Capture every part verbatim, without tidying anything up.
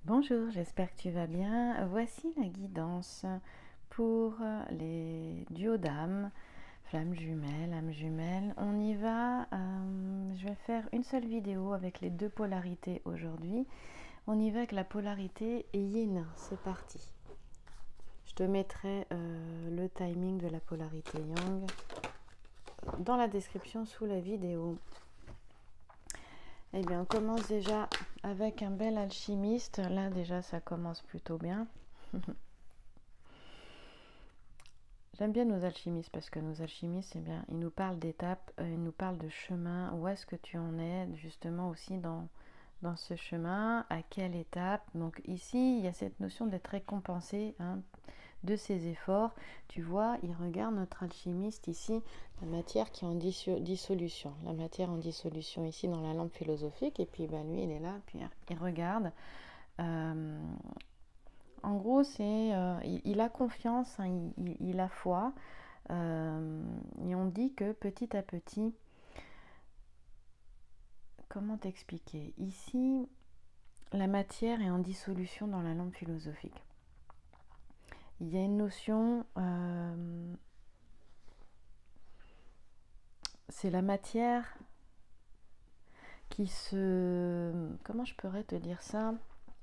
Bonjour, j'espère que tu vas bien. Voici la guidance pour les duos d'âmes, flammes jumelles, âmes jumelles. On y va. Euh, je vais faire une seule vidéo avec les deux polarités aujourd'hui. On y va avec la polarité yin. C'est parti. Je te mettrai euh, le timing de la polarité yang dans la description sous la vidéo. Eh bien, on commence déjà avec un bel alchimiste. Là, déjà, ça commence plutôt bien. J'aime bien nos alchimistes parce que nos alchimistes, eh bien, ils nous parlent d'étapes, euh, ils nous parlent de chemin. Où est-ce que tu en es justement aussi dans, dans ce chemin? À quelle étape? Donc ici, il y a cette notion d'être récompensé hein, de ses efforts. Tu vois, il regarde notre alchimiste ici, la matière qui est en dissolution. La matière en dissolution ici dans la lampe philosophique. Et puis ben, lui, il est là, puis il regarde. Euh, En gros, c'est euh, il, il a confiance, hein, il, il, il a foi. Euh, et on dit que petit à petit, comment t'expliquer? Ici, la matière est en dissolution dans la lampe philosophique. Il y a une notion, euh, c'est la matière qui se... Comment je pourrais te dire ça?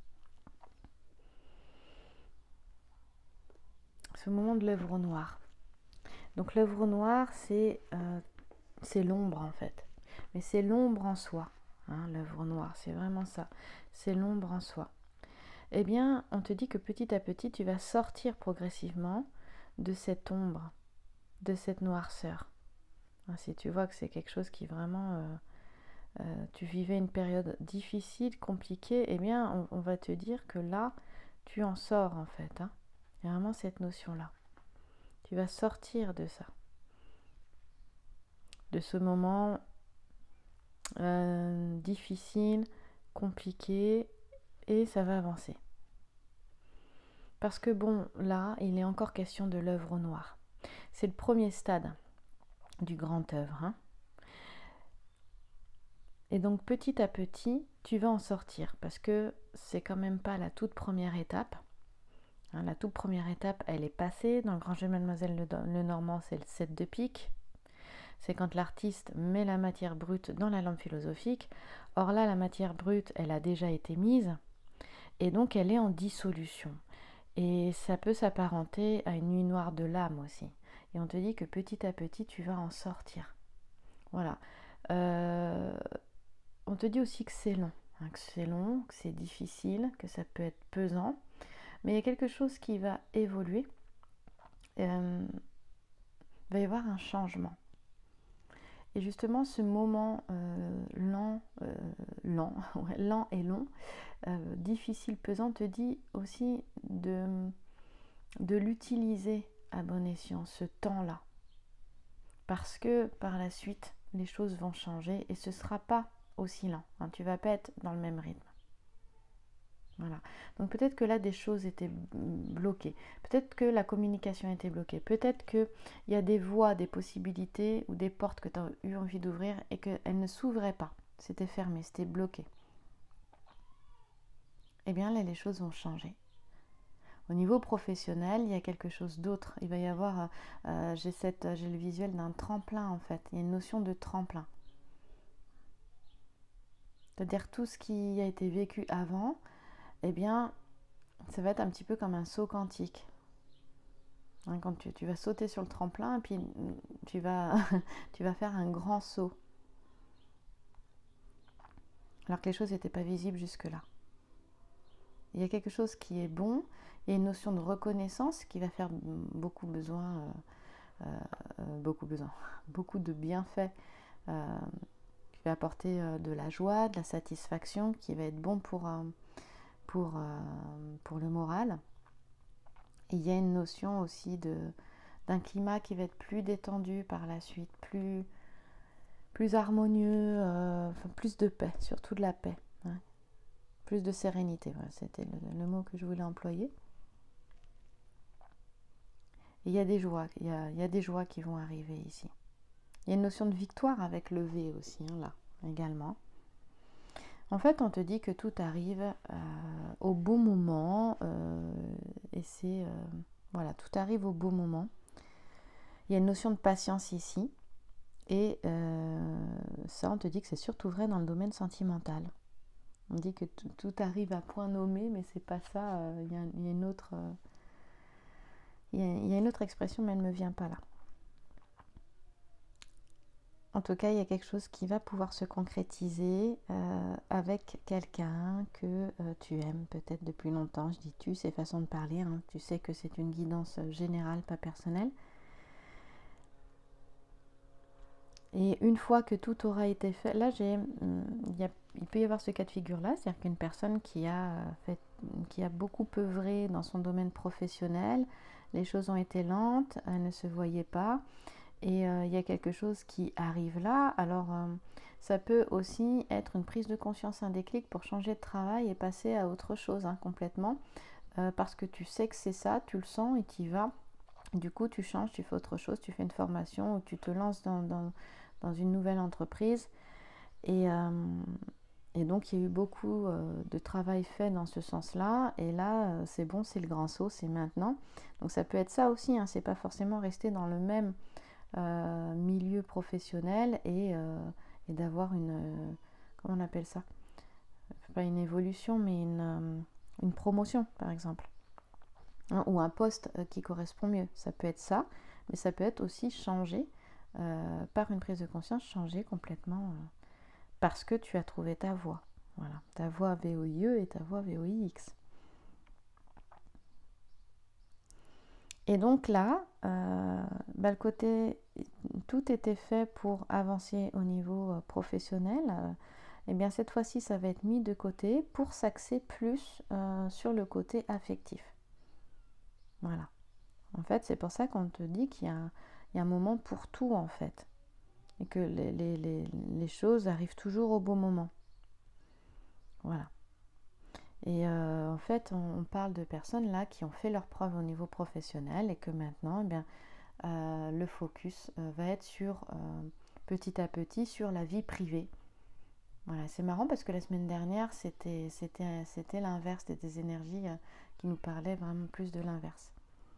Ce moment de l'œuvre noire. Donc l'œuvre noire, c'est euh, c'est l'ombre en fait. Mais c'est l'ombre en soi. Hein, l'œuvre noire, c'est vraiment ça. C'est l'ombre en soi. Eh bien, on te dit que petit à petit, tu vas sortir progressivement de cette ombre, de cette noirceur. Hein, si tu vois que c'est quelque chose qui vraiment... Euh, euh, tu vivais une période difficile, compliquée, eh bien, on, on va te dire que là, tu en sors en fait. Hein. Il y a vraiment cette notion-là. Tu vas sortir de ça. De ce moment euh, difficile, compliqué, et ça va avancer. Parce que bon, là, il est encore question de l'œuvre noire. C'est le premier stade du grand œuvre. Hein. Et donc petit à petit, tu vas en sortir parce que c'est quand même pas la toute première étape. Hein, la toute première étape, elle est passée. Dans le Grand Jeu de Mademoiselle Lenormand, c'est le sept de pique. C'est quand l'artiste met la matière brute dans la lampe philosophique. Or là, la matière brute, elle a déjà été mise et donc elle est en dissolution. Et ça peut s'apparenter à une nuit noire de l'âme aussi. Et on te dit que petit à petit, tu vas en sortir. Voilà. Euh, on te dit aussi que c'est long. Hein, que c'est long, que c'est difficile, que ça peut être pesant. Mais il y a quelque chose qui va évoluer. Euh, il va y avoir un changement. Et justement, ce moment euh, lent, euh, lent, ouais, lent et long, euh, difficile, pesant, te dit aussi de, de l'utiliser à bon escient, ce temps-là. Parce que par la suite, les choses vont changer et ce ne sera pas aussi lent. Hein, tu ne vas pas être dans le même rythme. Voilà. Donc peut-être que là des choses étaient bloquées, peut-être que la communication était bloquée, peut-être qu'il y a des voies, des possibilités ou des portes que tu as eu envie d'ouvrir et qu'elles ne s'ouvraient pas, c'était fermé, c'était bloqué. Eh bien là les choses vont changer. Au niveau professionnel, il y a quelque chose d'autre. Il va y avoir, euh, j'ai, cette, j'ai le visuel d'un tremplin en fait, il y a une notion de tremplin. C'est-à-dire tout ce qui a été vécu avant, eh bien ça va être un petit peu comme un saut quantique. Hein, quand tu, tu vas sauter sur le tremplin, et puis tu vas, tu vas faire un grand saut. Alors que les choses n'étaient pas visibles jusque-là. Il y a quelque chose qui est bon, il y a une notion de reconnaissance qui va faire beaucoup besoin, euh, euh, beaucoup besoin, beaucoup de bienfaits, euh, qui va apporter euh, de la joie, de la satisfaction, qui va être bon pour, euh, pour, euh, pour le moral. Et il y a une notion aussi de, d'un climat qui va être plus détendu par la suite, plus, plus harmonieux, euh, enfin, plus de paix, surtout de la paix, hein. Plus de sérénité, voilà, c'était le, le mot que je voulais employer. Et il y a des joies, il y a, il y a des joies qui vont arriver ici. Il y a une notion de victoire avec le V aussi, hein, là, également. En fait, on te dit que tout arrive euh, au bon moment euh, et c'est... Euh, voilà, tout arrive au bon moment. Il y a une notion de patience ici et euh, ça, on te dit que c'est surtout vrai dans le domaine sentimental. On dit que tout, tout arrive à point nommé, mais c'est pas ça. Euh, il y a, il y a une autre... Euh, il y a, il y a une autre expression, mais elle ne me vient pas là. En tout cas, il y a quelque chose qui va pouvoir se concrétiser euh, avec quelqu'un que euh, tu aimes peut-être depuis longtemps. Je dis tu, c'est façon de parler. Hein. Tu sais que c'est une guidance générale, pas personnelle. Et une fois que tout aura été fait, là, j'ai, il, y a, il peut y avoir ce cas de figure-là, c'est-à-dire qu'une personne qui a, fait, qui a beaucoup œuvré dans son domaine professionnel, les choses ont été lentes, elle ne se voyait pas. Et euh, il y a quelque chose qui arrive là, alors euh, ça peut aussi être une prise de conscience, un déclic pour changer de travail et passer à autre chose hein, complètement, euh, parce que tu sais que c'est ça, tu le sens et tu y vas. Du coup, tu changes, tu fais autre chose, tu fais une formation ou tu te lances dans, dans, dans une nouvelle entreprise. Et, euh, et donc, il y a eu beaucoup euh, de travail fait dans ce sens-là. Et là, euh, c'est bon, c'est le grand saut, c'est maintenant. Donc, ça peut être ça aussi, hein, c'est pas forcément rester dans le même Euh, milieu professionnel et, euh, et d'avoir une euh, comment on appelle ça, pas une évolution mais une, euh, une promotion par exemple hein, ou un poste euh, qui correspond mieux, ça peut être ça, mais ça peut être aussi changer euh, par une prise de conscience, changer complètement euh, parce que tu as trouvé ta voie, voilà, ta voie V O I E et ta voie V O I X. Et donc là, euh, bah, le côté, tout était fait pour avancer au niveau euh, professionnel. Euh, et bien cette fois-ci, ça va être mis de côté pour s'axer plus euh, sur le côté affectif. Voilà. En fait, c'est pour ça qu'on te dit qu'il y a, il y a un moment pour tout en fait. Et que les, les, les, les choses arrivent toujours au bon moment. Voilà. Et euh, en fait, on, on parle de personnes là qui ont fait leurs preuves au niveau professionnel et que maintenant, eh bien, Euh, le focus euh, va être sur euh, petit à petit sur la vie privée. Voilà, c'est marrant parce que la semaine dernière c'était c'était c'était l'inverse, c'était des énergies euh, qui nous parlaient vraiment plus de l'inverse.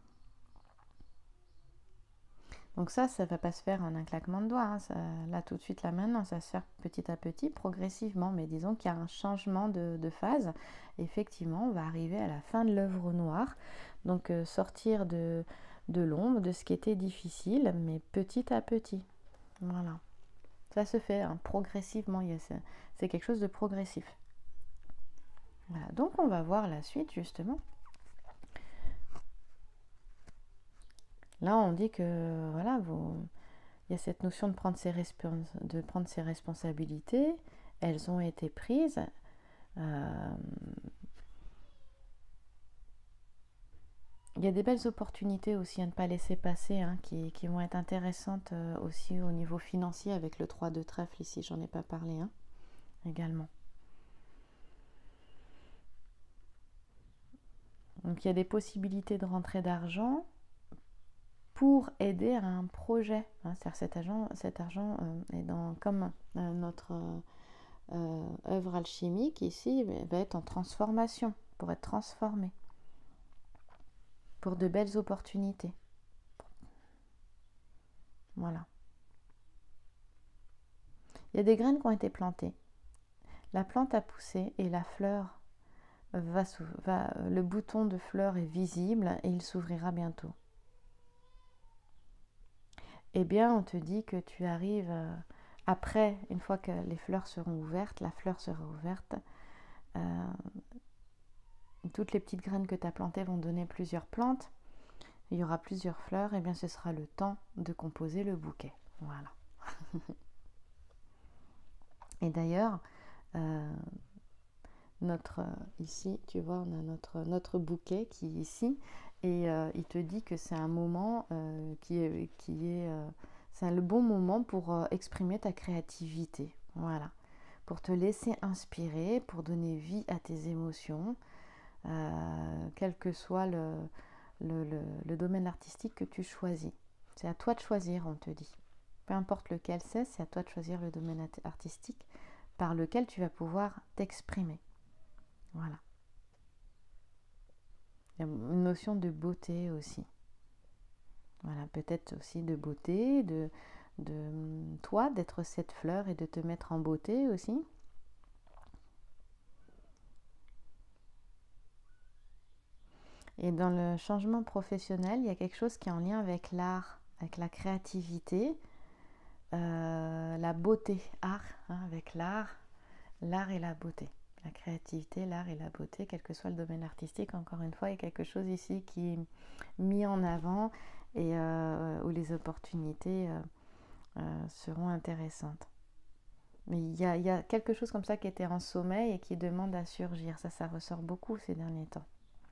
Donc ça, ça ne va pas se faire en un claquement de doigts, hein, ça, là tout de suite, là maintenant, ça se fait petit à petit, progressivement, mais disons qu'il y a un changement de, de phase. Effectivement, on va arriver à la fin de l'œuvre noire, donc euh, sortir de, de l'ombre, de ce qui était difficile, mais petit à petit. Voilà, ça se fait hein, progressivement, c'est quelque chose de progressif. Voilà. Donc on va voir la suite justement. Là, on dit que voilà, vous, il y a cette notion de prendre ses, respons- de prendre ses responsabilités. Elles ont été prises. Euh, il y a des belles opportunités aussi à ne pas laisser passer, hein, qui, qui vont être intéressantes euh, aussi au niveau financier avec le trois de trèfle ici. J'en ai pas parlé hein, également. Donc il y a des possibilités de rentrée d'argent pour aider à un projet. Hein, c'est-à-dire cet argent, cet argent euh, est dans, comme euh, notre euh, œuvre alchimique ici va être en transformation, pour être transformé, pour de belles opportunités. Voilà. Il y a des graines qui ont été plantées. La plante a poussé et la fleur va, va le bouton de fleur est visible et il s'ouvrira bientôt. Eh bien, on te dit que tu arrives euh, après, une fois que les fleurs seront ouvertes, la fleur sera ouverte, euh, toutes les petites graines que tu as plantées vont donner plusieurs plantes, il y aura plusieurs fleurs, et bien ce sera le temps de composer le bouquet. Voilà. Et d'ailleurs, euh, notre ici, tu vois, on a notre, notre bouquet qui est ici, et euh, il te dit que c'est un moment euh, qui est, qui est euh, c'est le bon moment pour euh, exprimer ta créativité. Voilà. Pour te laisser inspirer, pour donner vie à tes émotions, euh, quel que soit le, le, le, le domaine artistique que tu choisis. C'est à toi de choisir, on te dit. Peu importe lequel c'est, c'est à toi de choisir le domaine artistique par lequel tu vas pouvoir t'exprimer. Voilà. Il y a une notion de beauté aussi. Voilà, peut-être aussi de beauté, de, de toi, d'être cette fleur et de te mettre en beauté aussi. Et dans le changement professionnel, il y a quelque chose qui est en lien avec l'art, avec la créativité, euh, la beauté, art, hein, avec l'art, l'art et la beauté. La créativité, l'art et la beauté, quel que soit le domaine artistique, encore une fois, il y a quelque chose ici qui est mis en avant et euh, où les opportunités euh, euh, seront intéressantes. Mais il y, a, il y a quelque chose comme ça qui était en sommeil et qui demande à surgir. Ça, ça ressort beaucoup ces derniers temps.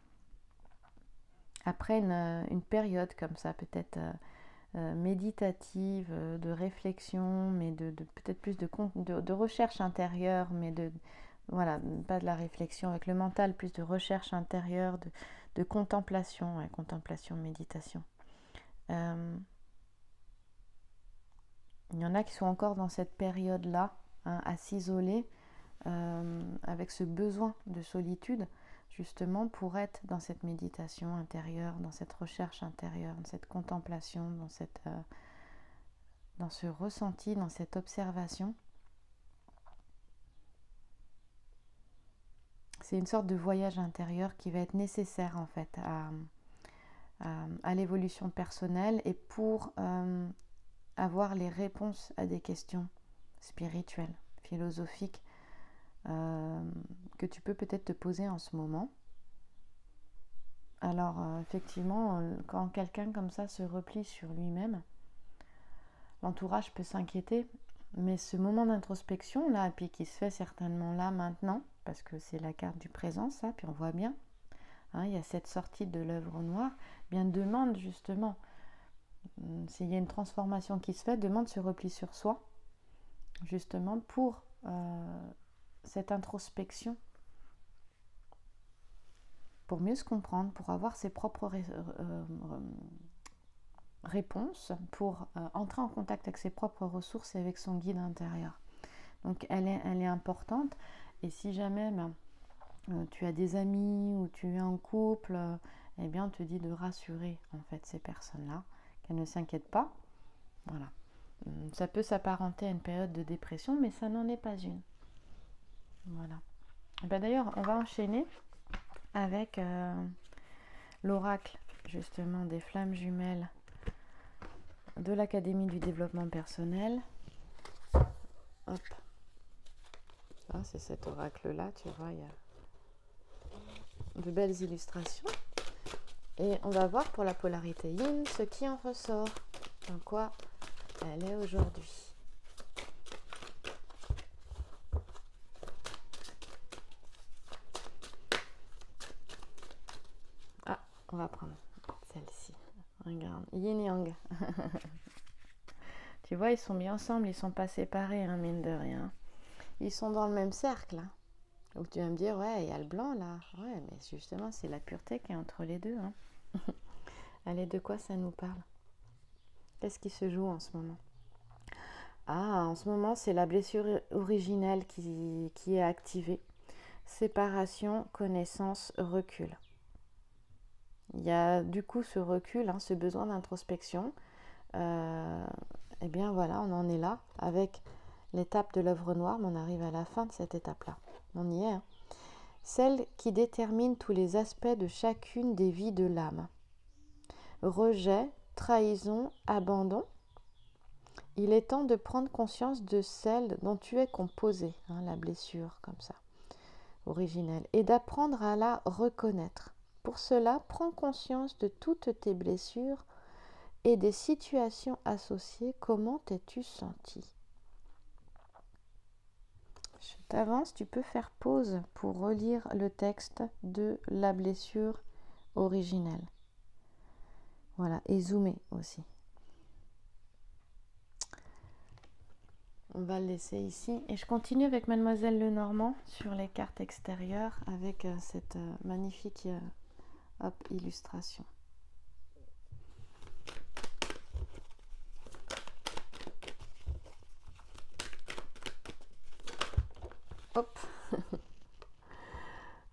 Après une, une période comme ça, peut-être euh, euh, méditative, euh, de réflexion, mais de, de peut-être plus de, de, de recherche intérieure, mais de, voilà, pas de la réflexion avec le mental, plus de recherche intérieure, de, de contemplation, ouais, contemplation, méditation. Euh, il y en a qui sont encore dans cette période-là, hein, à s'isoler, euh, avec ce besoin de solitude, justement pour être dans cette méditation intérieure, dans cette recherche intérieure, dans cette contemplation, dans, cette, euh, dans ce ressenti, dans cette observation. C'est une sorte de voyage intérieur qui va être nécessaire en fait à, à, à l'évolution personnelle et pour euh, avoir les réponses à des questions spirituelles, philosophiques, euh, que tu peux peut-être te poser en ce moment. Alors euh, effectivement, euh, quand quelqu'un comme ça se replie sur lui-même, l'entourage peut s'inquiéter, mais ce moment d'introspection là, et puis qui se fait certainement là maintenant, parce que c'est la carte du présent, ça, puis on voit bien, hein, il y a cette sortie de l'œuvre noire, bien demande justement, s'il y a une transformation qui se fait, demande ce repli sur soi, justement pour euh, cette introspection, pour mieux se comprendre, pour avoir ses propres ré- euh, réponses, pour euh, entrer en contact avec ses propres ressources et avec son guide intérieur. Donc elle est, elle est importante, et si jamais ben, euh, tu as des amis ou tu es en couple, euh, eh bien on te dit de rassurer en fait ces personnes-là, qu'elles ne s'inquiètent pas. Voilà. Ça peut s'apparenter à une période de dépression, mais ça n'en est pas une. Voilà. Ben d'ailleurs, on va enchaîner avec euh, l'oracle justement des flammes jumelles de l'Académie du développement personnel. Hop. Ah, c'est cet oracle-là, tu vois, il y a de belles illustrations. Et on va voir pour la polarité yin ce qui en ressort, en quoi elle est aujourd'hui. Ah, on va prendre celle-ci. Regarde, yin yang. Tu vois, ils sont mis ensemble, ils sont pas séparés, hein, mine de rien. Ils sont dans le même cercle. Hein. Donc tu vas me dire, ouais, il y a le blanc là. Ouais, mais justement, c'est la pureté qui est entre les deux. Hein. Allez, de quoi ça nous parle? Qu'est-ce qui se joue en ce moment? Ah, en ce moment, c'est la blessure originelle qui, qui est activée. Séparation, connaissance, recul. Il y a du coup ce recul, hein, ce besoin d'introspection. Euh, eh bien voilà, on en est là avec l'étape de l'œuvre noire, mais on arrive à la fin de cette étape-là. On y est. Hein. Celle qui détermine tous les aspects de chacune des vies de l'âme. Rejet, trahison, abandon. Il est temps de prendre conscience de celle dont tu es composé, hein, la blessure comme ça, originelle, et d'apprendre à la reconnaître. Pour cela, prends conscience de toutes tes blessures et des situations associées. Comment t'es-tu senti? Je t'avance, tu peux faire pause pour relire le texte de la blessure originelle. Voilà, et zoomer aussi. On va le laisser ici. Et je continue avec Mademoiselle Lenormand sur les cartes extérieures avec euh, cette euh, magnifique euh, hop, illustration.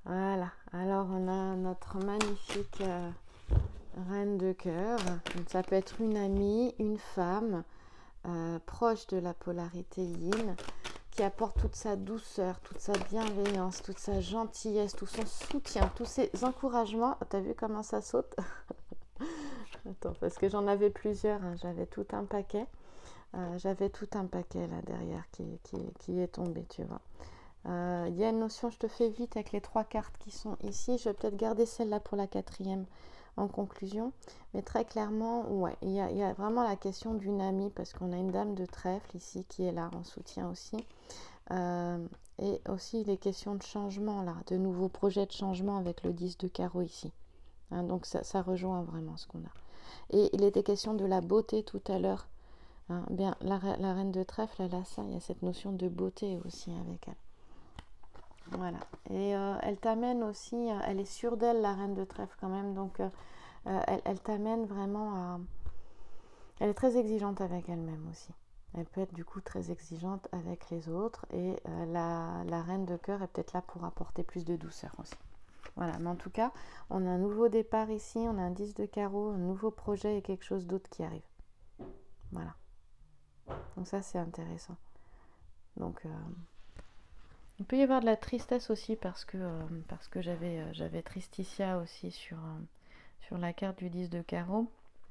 Voilà, alors on a notre magnifique euh, reine de cœur. Donc, ça peut être une amie, une femme euh, proche de la polarité yin, qui apporte toute sa douceur, toute sa bienveillance, toute sa gentillesse, tout son soutien, tous ses encouragements. T'as vu comment ça saute? Attends, parce que j'en avais plusieurs, hein. J'avais tout un paquet. Euh, j'avais tout un paquet là derrière qui, qui, qui est tombé, tu vois. Il euh, y a une notion, je te fais vite avec les trois cartes qui sont ici. Je vais peut-être garder celle-là pour la quatrième en conclusion. Mais très clairement, ouais, il y a, y a vraiment la question d'une amie, parce qu'on a une dame de trèfle ici qui est là en soutien aussi. Euh, et aussi les questions de changement là, de nouveaux projets de changement avec le dix de carreau ici. Hein, donc ça, ça rejoint vraiment ce qu'on a. Et il était question de la beauté tout à l'heure. Hein, bien, la, la reine de trèfle, elle a ça, il y a cette notion de beauté aussi avec elle. Voilà. Et euh, elle t'amène aussi, euh, elle est sûre d'elle, la reine de trèfle quand même, donc euh, euh, elle, elle t'amène vraiment à... Elle est très exigeante avec elle-même aussi. Elle peut être du coup très exigeante avec les autres, et euh, la, la reine de cœur est peut-être là pour apporter plus de douceur aussi. Voilà, mais en tout cas, on a un nouveau départ ici, on a un dix de carreau, un nouveau projet et quelque chose d'autre qui arrive. Voilà. Donc ça, c'est intéressant. Donc... Euh, il peut y avoir de la tristesse aussi parce que, euh, parce que j'avais, euh, j'avais Tristitia aussi sur, euh, sur la carte du dix de carreau.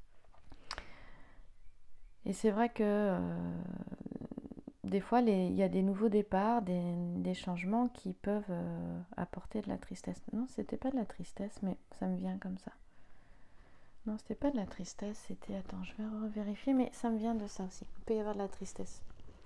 Et c'est vrai que euh, des fois, il y a des nouveaux départs, des, des changements qui peuvent euh, apporter de la tristesse. Non, c'était pas de la tristesse, mais ça me vient comme ça. Non, c'était pas de la tristesse, c'était... Attends, je vais revérifier, mais ça me vient de ça aussi. Il peut y avoir de la tristesse.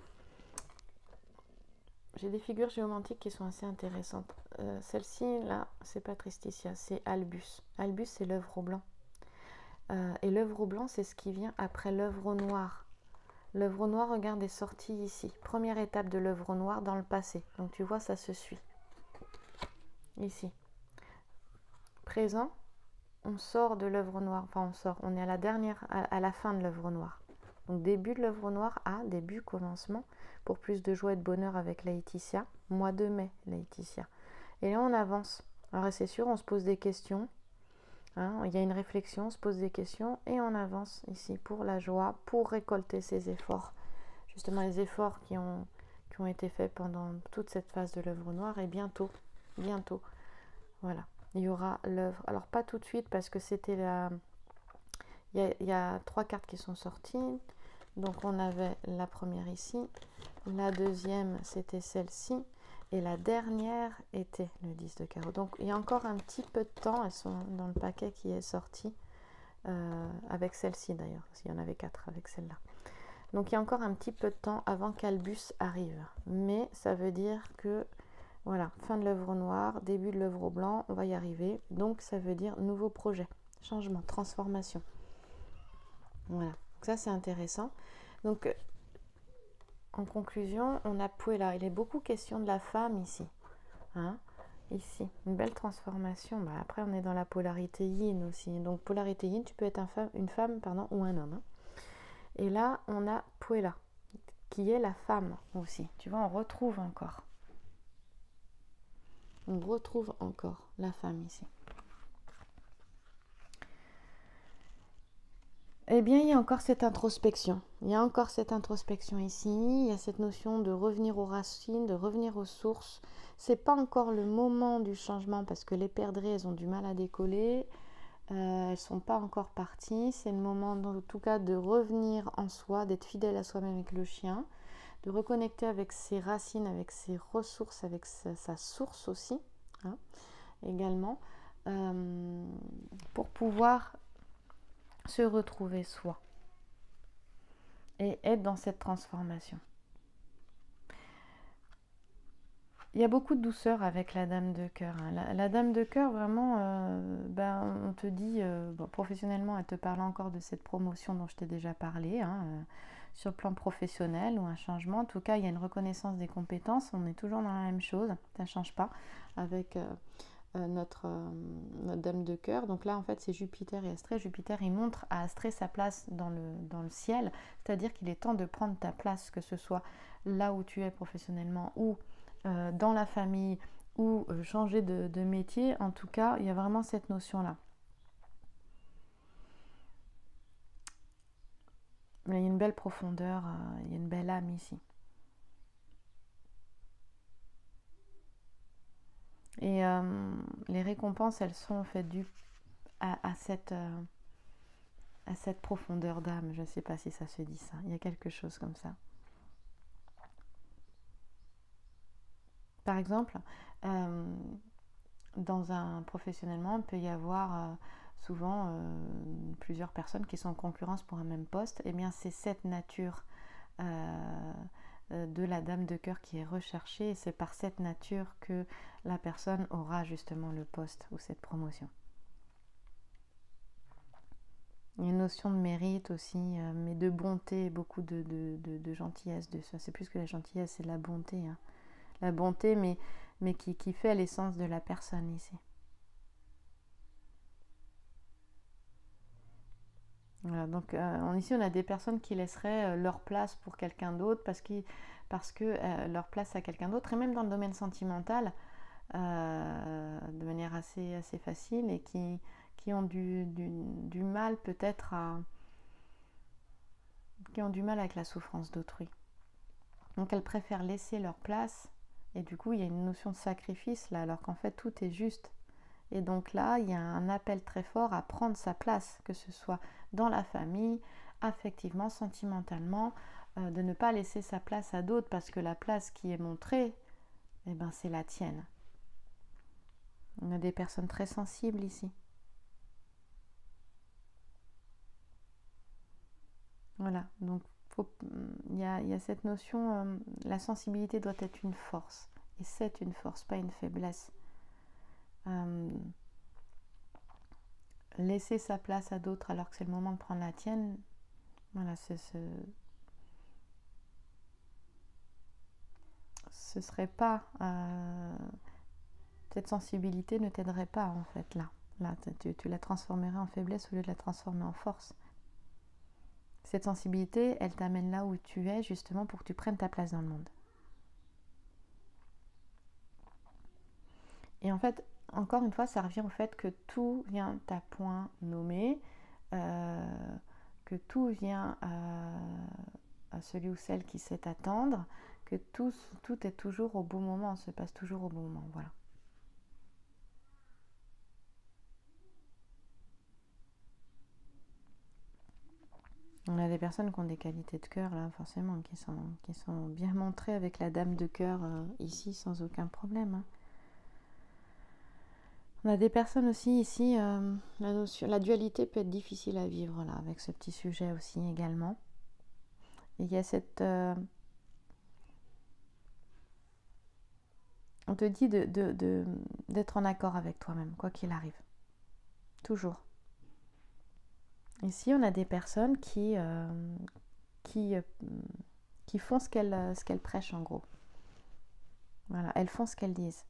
J'ai des figures géomantiques qui sont assez intéressantes. Euh, Celle-ci, là, c'est pas Tristitia, c'est Albus. Albus, c'est l'œuvre au blanc. Euh, et l'œuvre au blanc, c'est ce qui vient après l'œuvre au noir. L'œuvre au noir, regarde, est sortie ici. Première étape de l'œuvre au noir dans le passé. Donc tu vois, ça se suit. Ici. Présent, on sort de l'œuvre au noir. Enfin, on sort. On est à la dernière, à, à la fin de l'œuvre au noir. Donc début de l'œuvre au noir à début, commencement, pour plus de joie et de bonheur avec Laetitia. Mois de mai, Laetitia. Et là, on avance. Alors c'est sûr, on se pose des questions. Hein, il y a une réflexion, on se pose des questions et on avance ici pour la joie, pour récolter ces efforts. Justement, les efforts qui ont, qui ont été faits pendant toute cette phase de l'œuvre noire. Et bientôt, bientôt, voilà, il y aura l'œuvre. Alors pas tout de suite parce que c'était la... Il y, a, il y a trois cartes qui sont sorties. Donc on avait la première ici, la deuxième c'était celle-ci, et la dernière était le dix de carreau. Donc il y a encore un petit peu de temps, elles sont dans le paquet qui est sorti, euh, avec celle-ci d'ailleurs, s'il y en avait quatre avec celle-là. Donc il y a encore un petit peu de temps avant qu'Albus arrive. Mais ça veut dire que, voilà, fin de l'œuvre noire, début de l'œuvre blanc, on va y arriver. Donc ça veut dire nouveau projet, changement, transformation. Voilà, donc ça c'est intéressant. Donc en conclusion, on a Puella. Il est beaucoup question de la femme ici. Hein, ici, une belle transformation. Bah, après, on est dans la polarité yin aussi. Donc, polarité yin, tu peux être un femme, une femme pardon, ou un homme. Hein. Et là, on a Puella, qui est la femme aussi. Tu vois, on retrouve encore. On retrouve encore la femme ici. Eh bien, il y a encore cette introspection. Il y a encore cette introspection ici. Il y a cette notion de revenir aux racines, de revenir aux sources. C'est pas encore le moment du changement parce que les perdrix, elles ont du mal à décoller. Euh, elles sont pas encore parties. C'est le moment, en tout cas, de revenir en soi, d'être fidèle à soi-même avec le chien, de reconnecter avec ses racines, avec ses ressources, avec sa, sa source aussi, hein, également, euh, pour pouvoir se retrouver soi et être dans cette transformation. Il y a beaucoup de douceur avec la dame de cœur. Hein. La, la dame de cœur, vraiment, euh, ben, on te dit, euh, bon, professionnellement, elle te parle encore de cette promotion dont je t'ai déjà parlé, hein, euh, sur le plan professionnel ou un changement. En tout cas, il y a une reconnaissance des compétences. On est toujours dans la même chose, ça ne change pas avec... Euh, Euh, notre, euh, notre dame de cœur. Donc là en fait c'est Jupiter et Astrée. Jupiter il montre à Astrée sa place dans le, dans le ciel, c'est-à-dire qu'il est temps de prendre ta place, que ce soit là où tu es professionnellement ou euh, dans la famille ou euh, changer de, de métier. En tout cas, il y a vraiment cette notion-là. Mais il y a une belle profondeur, euh, il y a une belle âme ici. Et euh, les récompenses, elles sont en fait dues à, à, cette, euh, à cette profondeur d'âme. Je ne sais pas si ça se dit ça. Il y a quelque chose comme ça. Par exemple, euh, dans un professionnellement, il peut y avoir euh, souvent euh, plusieurs personnes qui sont en concurrence pour un même poste. Et bien, c'est cette nature euh, de la dame de cœur qui est recherchée. Et c'est par cette nature que la personne aura justement le poste ou cette promotion. Il y a une notion de mérite aussi, euh, mais de bonté, beaucoup de, de, de, de gentillesse. De ça. C'est plus que la gentillesse, c'est la bonté. Hein. La bonté, mais, mais qui, qui fait l'essence de la personne ici. Voilà, donc euh, ici, on a des personnes qui laisseraient euh, leur place pour quelqu'un d'autre parce, parce que euh, leur place à quelqu'un d'autre, et même dans le domaine sentimental, euh, de manière assez, assez facile, et qui, qui ont du, du, du mal peut-être à... qui ont du mal avec la souffrance d'autrui. Donc elles préfèrent laisser leur place, et du coup il y a une notion de sacrifice là, alors qu'en fait tout est juste. Et donc là il y a un appel très fort à prendre sa place, que ce soit dans la famille, affectivement, sentimentalement, euh, de ne pas laisser sa place à d'autres, parce que la place qui est montrée, eh ben, c'est la tienne. On a des personnes très sensibles ici. Voilà, donc il y a, y a cette notion, euh, la sensibilité doit être une force, et c'est une force, pas une faiblesse. Euh, laisser sa place à d'autres alors que c'est le moment de prendre la tienne, voilà, c'est ce, ce serait pas, euh, cette sensibilité ne t'aiderait pas en fait là. Là, tu, tu la transformerais en faiblesse au lieu de la transformer en force. Cette sensibilité, elle t'amène là où tu es justement pour que tu prennes ta place dans le monde. Et en fait, encore une fois, ça revient au fait que tout vient à point nommé, euh, que tout vient à, à celui ou celle qui sait attendre, que tout, tout est toujours au bon moment, se passe toujours au bon moment. Voilà. On a des personnes qui ont des qualités de cœur, là, forcément, qui sont, qui sont bien montrées avec la dame de cœur euh, ici, sans aucun problème. Hein. On a des personnes aussi ici, euh, la, notion, la dualité peut être difficile à vivre, là, avec ce petit sujet aussi également. Et il y a cette... Euh, on te dit de, de, de, d'être en accord avec toi-même, quoi qu'il arrive. Toujours. Ici, on a des personnes qui, euh, qui, euh, qui font ce qu'elles, ce qu'elles prêchent, en gros. Voilà, elles font ce qu'elles disent.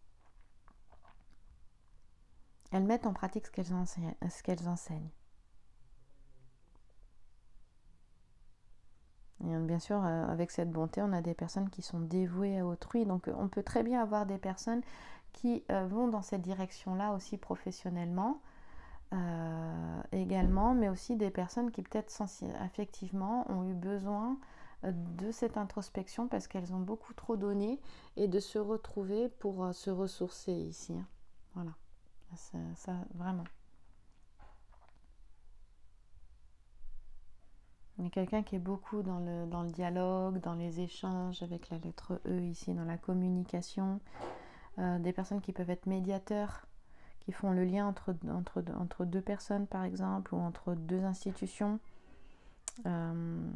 Elles mettent en pratique ce qu'elles enseignent. Ce qu'elles enseignent. Et bien sûr, euh, avec cette bonté, on a des personnes qui sont dévouées à autrui. Donc, on peut très bien avoir des personnes qui euh, vont dans cette direction-là aussi professionnellement, euh, également, mais aussi des personnes qui peut-être affectivement ont eu besoin de cette introspection parce qu'elles ont beaucoup trop donné, et de se retrouver pour euh, se ressourcer ici. Hein. Voilà, ça, ça vraiment. Il y a quelqu'un qui est beaucoup dans le, dans le dialogue, dans les échanges avec la lettre E ici, dans la communication. Euh, des personnes qui peuvent être médiateurs, qui font le lien entre, entre, entre deux personnes par exemple, ou entre deux institutions. Euh,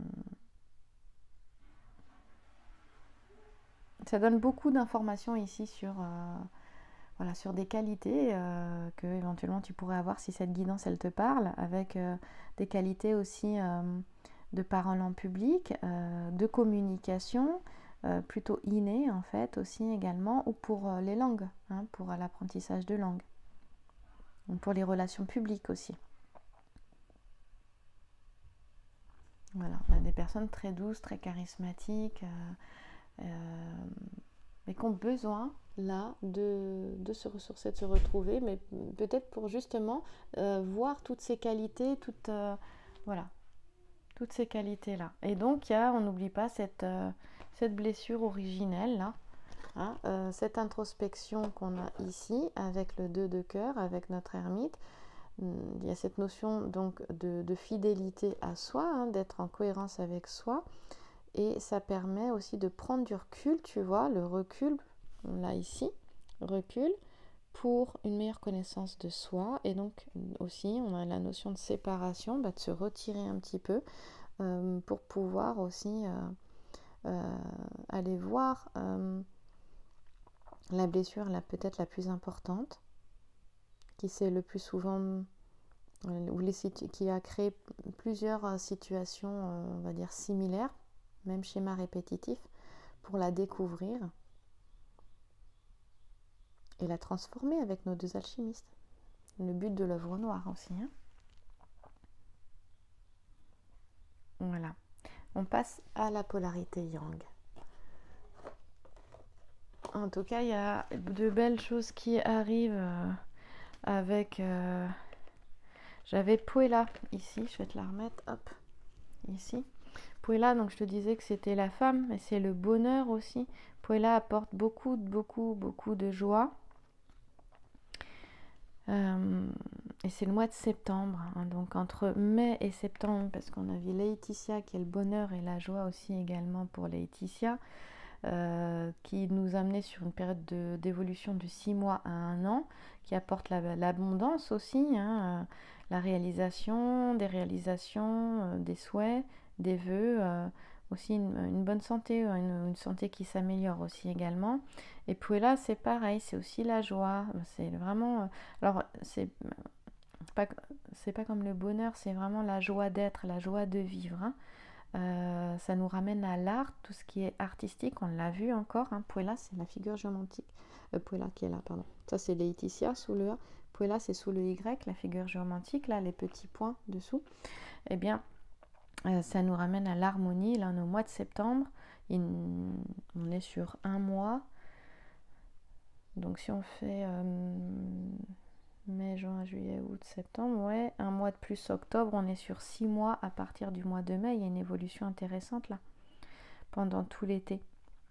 ça donne beaucoup d'informations ici sur, euh, voilà, sur des qualités euh, que éventuellement tu pourrais avoir si cette guidance elle te parle, avec euh, des qualités aussi euh, de parole en public, euh, de communication, euh, plutôt innées en fait aussi également, ou pour euh, les langues, hein, pour l'apprentissage de langues, ou pour les relations publiques aussi. Voilà, on a des personnes très douces, très charismatiques, euh, euh, et qui ont besoin là de, de se ressourcer, de se retrouver, mais peut-être pour justement euh, voir toutes ces qualités, toutes, euh, voilà, toutes ces qualités-là. Et donc, il y a, on n'oublie pas cette, euh, cette blessure originelle, là, hein, euh, cette introspection qu'on a ici, avec le deux de cœur, avec notre ermite. Il y a cette notion donc de, de fidélité à soi, hein, d'être en cohérence avec soi. Et ça permet aussi de prendre du recul, tu vois, le recul, on l'a ici, recul, pour une meilleure connaissance de soi. Et donc aussi, on a la notion de séparation, bah, de se retirer un petit peu euh, pour pouvoir aussi euh, euh, aller voir euh, la blessure la, peut-être la plus importante, qui c'est le plus souvent, euh, ou les, qui a créé plusieurs situations, euh, on va dire, similaires, même schéma répétitif, pour la découvrir et la transformer avec nos deux alchimistes. Le but de l'œuvre noire aussi. Hein. Voilà. On passe à la polarité yang. En tout cas, il y a de belles choses qui arrivent euh, avec... Euh, j'avais Puella ici, je vais te la remettre, hop, ici. Puella, donc je te disais que c'était la femme, mais c'est le bonheur aussi. Puella apporte beaucoup, beaucoup, beaucoup de joie. Euh, et c'est le mois de septembre, hein, donc entre mai et septembre, parce qu'on a vu Laetitia qui est le bonheur et la joie aussi également pour Laetitia, euh, qui nous amenait sur une période de, d'évolution de six mois à un an, qui apporte la, l'abondance aussi, hein, euh, la réalisation, des réalisations, euh, des souhaits, des vœux, euh, aussi une, une bonne santé, une, une santé qui s'améliore aussi également. Et puis là, c'est pareil, c'est aussi la joie, c'est vraiment... Alors, c'est pas, c'est pas comme le bonheur, c'est vraiment la joie d'être, la joie de vivre. Hein. Euh, ça nous ramène à l'art, tout ce qui est artistique, on l'a vu encore. Hein. Puella, c'est la figure géomantique. Euh, Puella qui est là, pardon. Ça, c'est Laetitia sous le A. Puella, c'est sous le Y, la figure géomantique, là, les petits points dessous. Eh bien, euh, ça nous ramène à l'harmonie. Là, on est au mois de septembre. Il, on est sur un mois. Donc, si on fait euh, mai, juin, juillet, août, septembre, ouais, un mois de plus octobre, on est sur six mois à partir du mois de mai. Il y a une évolution intéressante là, pendant tout l'été.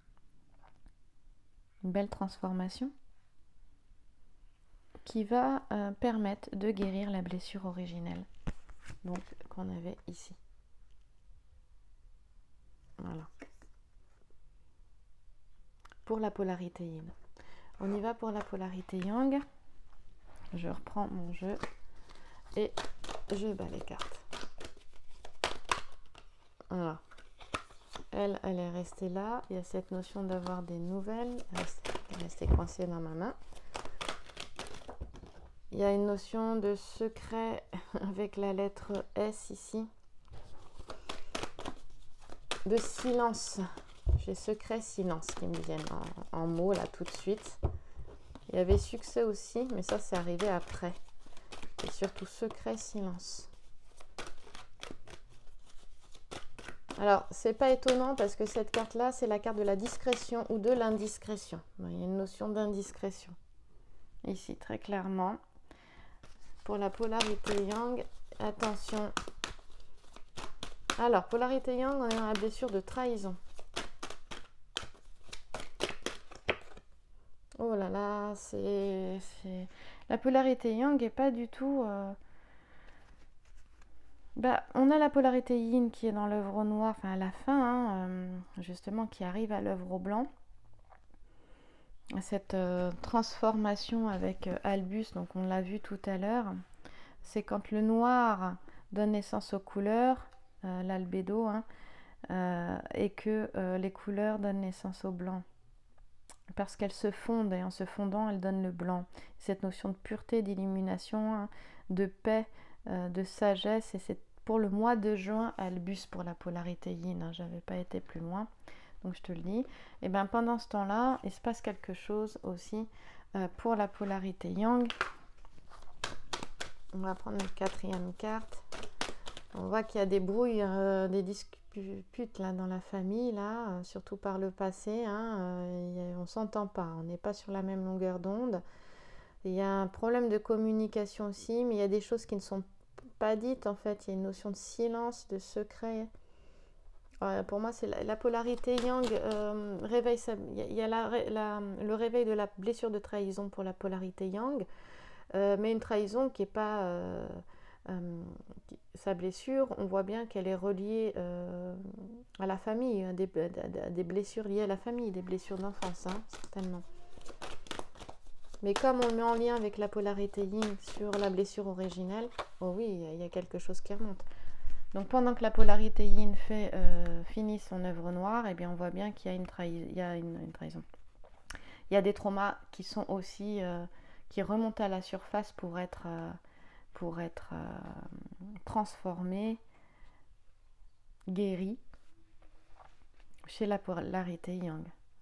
Une belle transformation qui va euh, permettre de guérir la blessure originelle, donc qu'on avait ici. Voilà. Pour la polarité yin. On y va pour la polarité yang. Je reprends mon jeu et je bats les cartes. Voilà. Elle, elle est restée là. Il y a cette notion d'avoir des nouvelles. Elle est restée coincée dans ma main. Il y a une notion de secret avec la lettre S ici. De silence. J'ai secret, silence qui me viennent en, en mots là tout de suite. Il y avait succès aussi, mais ça c'est arrivé après. Et surtout secret, silence. Alors, c'est pas étonnant parce que cette carte-là, c'est la carte de la discrétion ou de l'indiscrétion. Il y a une notion d'indiscrétion. Ici, très clairement. Pour la polarité yang, attention. Alors, polarité yang, on est dans la blessure de trahison. Oh là là, c'est... c'est... La polarité yang n'est pas du tout... Euh... Bah, on a la polarité yin qui est dans l'œuvre noire, enfin à la fin, hein, euh, justement, qui arrive à l'œuvre blanc. Cette euh, transformation avec euh, Albus, donc on l'a vu tout à l'heure, c'est quand le noir donne naissance aux couleurs, euh, l'albédo, hein, euh, et que euh, les couleurs donnent naissance au blanc. Parce qu'elles se fondent, et en se fondant, elles donnent le blanc. Cette notion de pureté, d'illumination, hein, de paix, euh, de sagesse, et c'est pour le mois de juin, Albus pour la polarité yin, hein, j'avais pas été plus loin, donc je te le dis. Et bien pendant ce temps-là, il se passe quelque chose aussi euh, pour la polarité yang. On va prendre une quatrième carte. On voit qu'il y a des brouilles, euh, des disputes là dans la famille, là, euh, surtout par le passé. Hein, euh, on s'entend pas, on n'est pas sur la même longueur d'onde. Il y a un problème de communication aussi, mais il y a des choses qui ne sont pas dites en fait. Il y a une notion de silence, de secret. Euh, pour moi, c'est la, la polarité yang euh, réveille. Ça, il y a la, la, le réveil de la blessure de trahison pour la polarité yang, euh, mais une trahison qui n'est pas euh, euh, sa blessure. On voit bien qu'elle est reliée euh, à la famille, hein, des, des blessures liées à la famille, des blessures d'enfance, hein, certainement. Mais comme on met en lien avec la polarité yin sur la blessure originelle, oh oui, il y a quelque chose qui remonte. Donc pendant que la polarité yin fait, euh, finit son œuvre noire, eh bien on voit bien qu'il y a une, trahi- il y a une, une trahison. Il y a des traumas qui sont aussi, euh, qui remontent à la surface pour être, euh, pour être euh, transformés, guéris chez la polarité yang.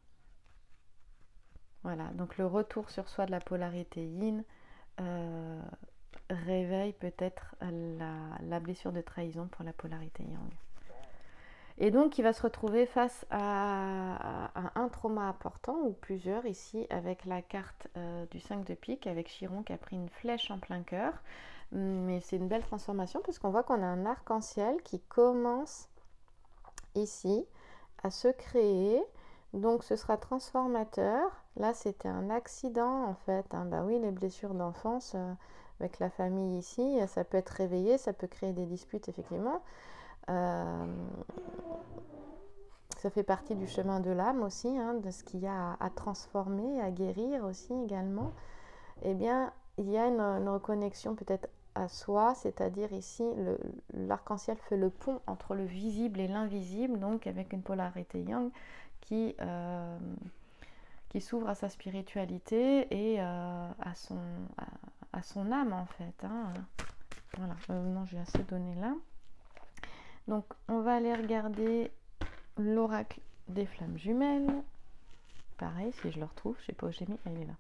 Voilà, donc le retour sur soi de la polarité yin euh, réveille peut-être la, la blessure de trahison pour la polarité yang. Et donc il va se retrouver face à, à, à un trauma important, ou plusieurs ici, avec la carte euh, du cinq de pique, avec Chiron qui a pris une flèche en plein cœur. Mais c'est une belle transformation parce qu'on voit qu'on a un arc-en-ciel qui commence ici à se créer. Donc ce sera transformateur. Là c'était un accident en fait. Hein. Bah oui, les blessures d'enfance euh, avec la famille ici, ça peut être réveillé, ça peut créer des disputes effectivement. Euh, ça fait partie du chemin de l'âme aussi, hein, de ce qu'il y a à, à transformer, à guérir aussi également. Eh bien, il y a une, une reconnexion peut-être à soi, c'est-à-dire ici, le, l'arc-en-ciel fait le pont entre le visible et l'invisible, donc avec une polarité yang qui, euh, qui s'ouvre à sa spiritualité et euh, à, son, à, à son âme en fait. Hein. Voilà, euh, non, j'ai assez donné là. Donc, on va aller regarder l'oracle des flammes jumelles. Pareil, si je le retrouve, je sais pas où j'ai mis, elle est là.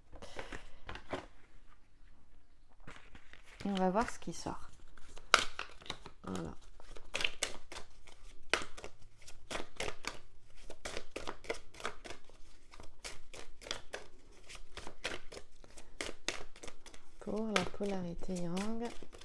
Et on va voir ce qui sort. Voilà. Pour la polarité yang.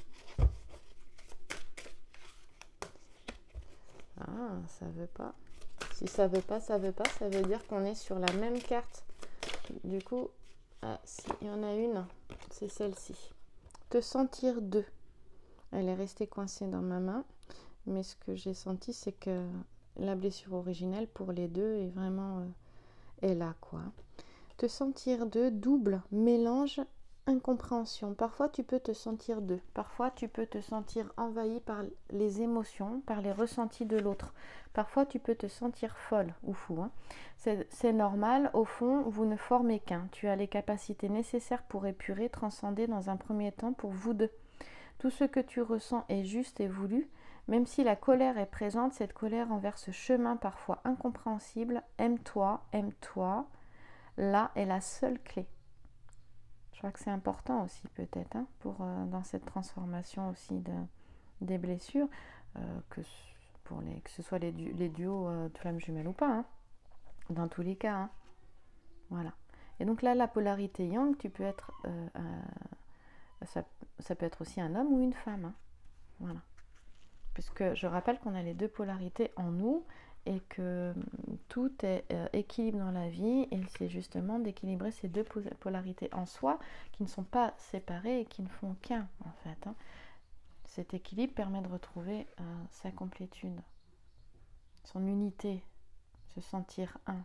Ah, ça veut pas. Si ça veut pas, ça veut pas. Ça veut dire qu'on est sur la même carte. Du coup, ah, si, il y en a une, c'est celle-ci. Te sentir deux. Elle est restée coincée dans ma main. Mais ce que j'ai senti, c'est que la blessure originelle pour les deux est vraiment euh, est là, quoi. Te sentir deux, double, mélange, incompréhension. Parfois, tu peux te sentir deux. Parfois, tu peux te sentir envahi par les émotions, par les ressentis de l'autre. Parfois, tu peux te sentir folle ou fou. Hein. C'est, c'est normal. Au fond, vous ne formez qu'un. Tu as les capacités nécessaires pour épurer, transcender dans un premier temps pour vous deux. Tout ce que tu ressens est juste et voulu. Même si la colère est présente, cette colère envers ce chemin parfois incompréhensible, aime-toi, aime-toi, là est la seule clé. Je crois que c'est important aussi peut-être, hein, pour, euh, dans cette transformation aussi de, des blessures, euh, que, pour les, que ce soit les, du, les duos euh, de flammes jumelles ou pas, hein, dans tous les cas. Hein. Voilà. Et donc là, la polarité yang, tu peux être, euh, euh, ça, ça peut être aussi un homme ou une femme. Hein. Voilà. Puisque je rappelle qu'on a les deux polarités en nous et que tout est euh, équilibre dans la vie, et c'est justement d'équilibrer ces deux polarités en soi qui ne sont pas séparées et qui ne font qu'un en fait. Hein. Cet équilibre permet de retrouver euh, sa complétude, son unité, se sentir un.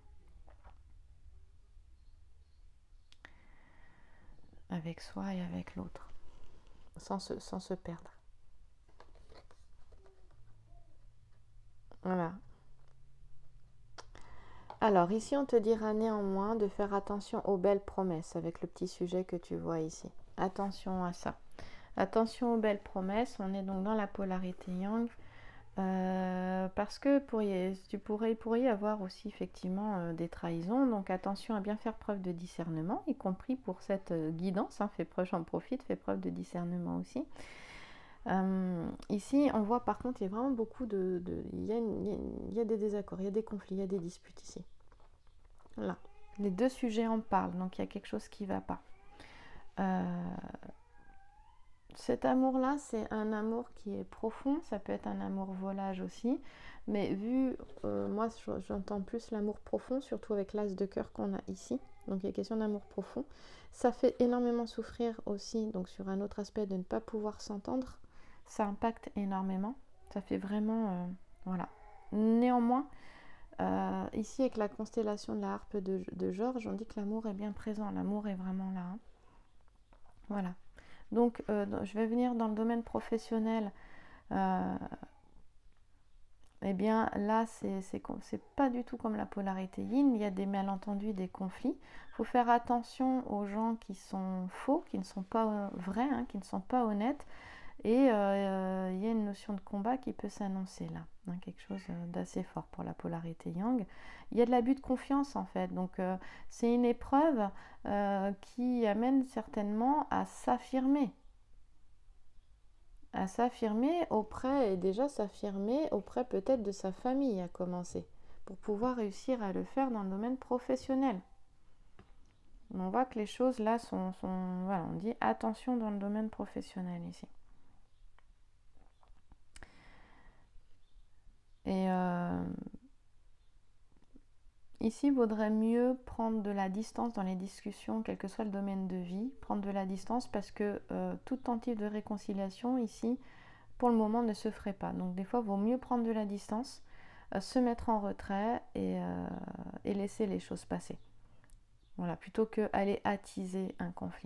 Avec soi et avec l'autre, sans se, sans se perdre. Voilà. Alors ici on te dira néanmoins de faire attention aux belles promesses avec le petit sujet que tu vois ici. Attention à ça. Attention aux belles promesses. On est donc dans la polarité yang. Euh, parce que pourriez, tu pourrais, il pourrait y avoir aussi effectivement euh, des trahisons. Donc attention à bien faire preuve de discernement, y compris pour cette euh, guidance. Hein, fais preuve, j'en profite, fais preuve de discernement aussi. Euh, ici, on voit par contre, il y a vraiment beaucoup de... de il, y a une, il, y a, il y a des désaccords, il y a des conflits, il y a des disputes ici. Là, les deux sujets en parlent, donc il y a quelque chose qui ne va pas. Euh, cet amour-là, c'est un amour qui est profond, ça peut être un amour volage aussi, mais vu, euh, moi j'entends plus l'amour profond, surtout avec l'as de cœur qu'on a ici, donc il y a question d'amour profond. Ça fait énormément souffrir aussi, donc sur un autre aspect de ne pas pouvoir s'entendre, ça impacte énormément, ça fait vraiment, euh, voilà. Néanmoins, euh, ici avec la constellation de la harpe de, de Georges, on dit que l'amour est bien présent, l'amour est vraiment là, hein. Voilà. Donc, euh, je vais venir dans le domaine professionnel. Euh, eh bien, là, c'est pas du tout comme la polarité yin. Il y a des malentendus, des conflits. Il faut faire attention aux gens qui sont faux, qui ne sont pas vrais, hein, qui ne sont pas honnêtes. Et euh, il y a une notion de combat qui peut s'annoncer là, hein, quelque chose d'assez fort pour la polarité yang. Il y a de l'abus de confiance en fait, donc euh, c'est une épreuve euh, qui amène certainement à s'affirmer, à s'affirmer auprès, et déjà s'affirmer auprès peut-être de sa famille à commencer, pour pouvoir réussir à le faire dans le domaine professionnel. On voit que les choses là sont, sont voilà, on dit attention dans le domaine professionnel ici. Et euh, ici, il vaudrait mieux prendre de la distance dans les discussions, quel que soit le domaine de vie, prendre de la distance parce que euh, toute tentative de réconciliation ici, pour le moment, ne se ferait pas. Donc des fois, il vaut mieux prendre de la distance, euh, se mettre en retrait et, euh, et laisser les choses passer. Voilà, plutôt qu'aller attiser un conflit.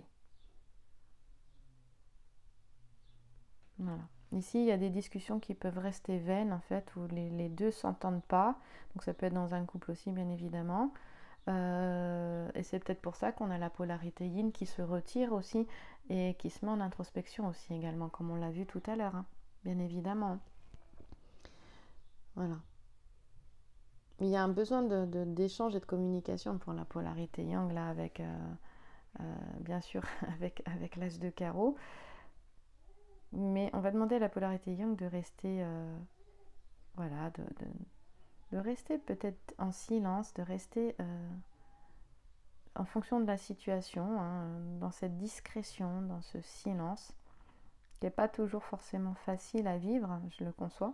Voilà. Ici, il y a des discussions qui peuvent rester vaines, en fait, où les, les deux ne s'entendent pas. Donc ça peut être dans un couple aussi, bien évidemment. Euh, et c'est peut-être pour ça qu'on a la polarité yin qui se retire aussi et qui se met en introspection aussi également, comme on l'a vu tout à l'heure, hein, bien évidemment. Voilà. Il y a un besoin de, de, d'échange et de communication pour la polarité yang, là, avec, euh, euh, bien sûr, avec, avec l'as de carreau. Mais on va demander à la polarité yang de rester, euh, voilà, de, de, de rester peut-être en silence, de rester euh, en fonction de la situation, hein, dans cette discrétion, dans ce silence, qui n'est pas toujours forcément facile à vivre, je le conçois.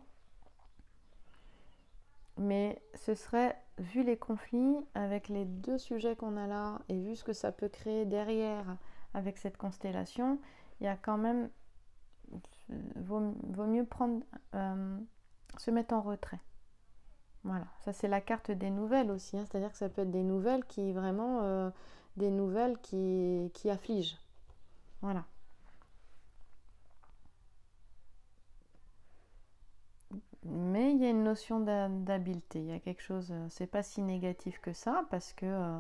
Mais ce serait, vu les conflits, avec les deux sujets qu'on a là, et vu ce que ça peut créer derrière avec cette constellation, il y a quand même, vaut, vaut mieux prendre, euh, se mettre en retrait. Voilà, ça c'est la carte des nouvelles aussi, hein, c'est-à-dire que ça peut être des nouvelles qui vraiment, euh, des nouvelles qui, qui affligent. Voilà. Mais il y a une notion d'habileté, il y a quelque chose, c'est pas si négatif que ça, parce que euh,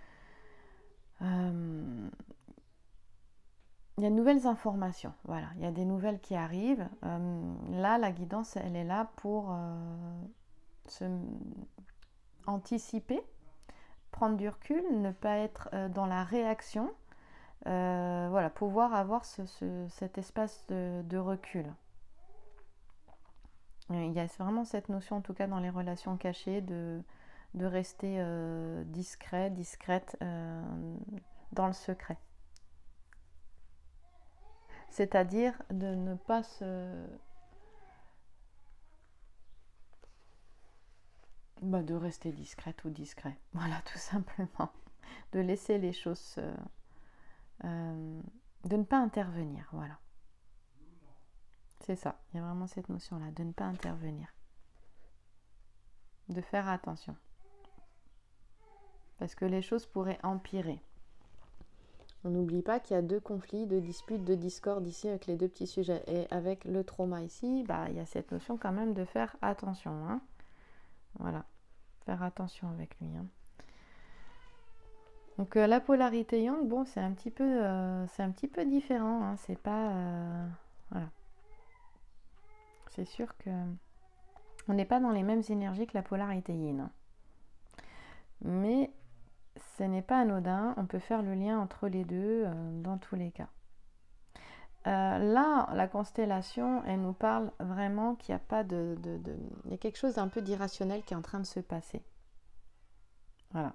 euh, il y a de nouvelles informations, voilà, il y a des nouvelles qui arrivent. Euh, là, la guidance, elle est là pour euh, se anticiper, prendre du recul, ne pas être euh, dans la réaction, euh, voilà, pouvoir avoir ce, ce, cet espace de, de recul. Il y a vraiment cette notion, en tout cas dans les relations cachées, de, de rester euh, discret, discrète euh, dans le secret. C'est-à-dire de ne pas se... Bah, de rester discrète ou discret. Voilà, tout simplement. De laisser les choses... Euh, euh, de ne pas intervenir, voilà. C'est ça, il y a vraiment cette notion-là, de ne pas intervenir. De faire attention. Parce que les choses pourraient empirer. On n'oublie pas qu'il y a deux conflits, deux disputes, deux discordes ici avec les deux petits sujets. Et avec le trauma ici, bah, il y a cette notion quand même de faire attention, hein. Voilà, faire attention avec lui, hein. Donc euh, la polarité yang, bon, c'est un petit peu, euh, c'est un petit peu différent, hein. C'est pas, euh, voilà. C'est sûr que on n'est pas dans les mêmes énergies que la polarité yin. Mais ce n'est pas anodin, on peut faire le lien entre les deux euh, dans tous les cas. euh, là, la constellation, elle nous parle vraiment qu'il n'y a pas de, de, de... Il y a quelque chose d'un peu d'irrationnel qui est en train de se passer. Voilà.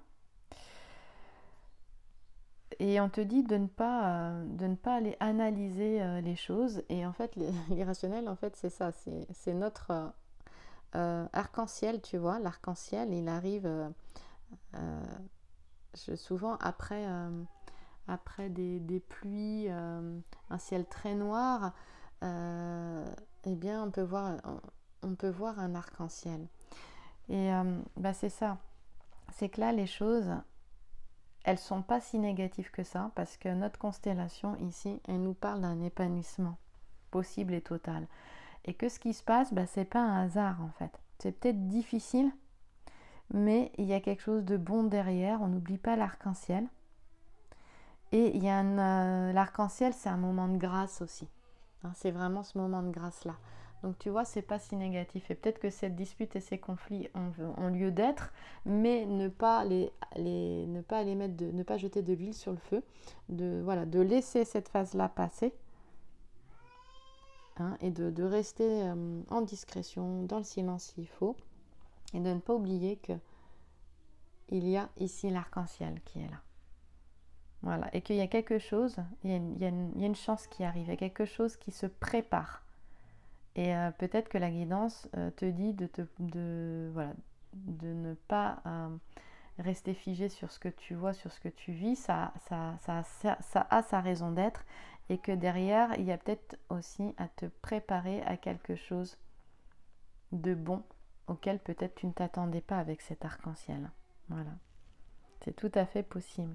Et on te dit de ne pas, euh, de ne pas aller analyser euh, les choses. Et en fait, l'irrationnel, en fait, c'est ça. C'est, c'est notre euh, euh, arc-en-ciel, tu vois. L'arc-en-ciel, il arrive euh, euh, je, souvent après, euh, après des, des pluies, euh, un ciel très noir. Euh, eh bien, on peut voir, on, on peut voir un arc-en-ciel. Et euh, bah, c'est ça. C'est que là, les choses, elles sont pas si négatives que ça, parce que notre constellation ici, elle nous parle d'un épanouissement possible et total. Et que ce qui se passe, bah, c'est pas un hasard en fait. C'est peut-être difficile, mais il y a quelque chose de bon derrière. On n'oublie pas l'arc-en-ciel. Et il y a un, euh, l'arc-en-ciel, c'est un moment de grâce aussi. Hein, c'est vraiment ce moment de grâce-là. Donc tu vois, c'est pas si négatif. Et peut-être que cette dispute et ces conflits ont, ont lieu d'être, mais ne pas les, les, ne pas les mettre, de, ne pas jeter de l'huile sur le feu, de, voilà, de laisser cette phase-là passer, hein, et de, de rester euh, en discrétion, dans le silence s'il faut, et de ne pas oublier que il y a ici l'arc-en-ciel qui est là. Voilà, et qu'il y a quelque chose, il y a une, il y a une, il y a une chance qui arrive, il y a quelque chose qui se prépare. Et euh, peut-être que la guidance euh, te dit de, te, de, voilà, de ne pas euh, rester figé sur ce que tu vois, sur ce que tu vis. Ça, ça, ça, ça, ça a sa raison d'être. Et que derrière, il y a peut-être aussi à te préparer à quelque chose de bon auquel peut-être tu ne t'attendais pas avec cet arc-en-ciel. Voilà. C'est tout à fait possible.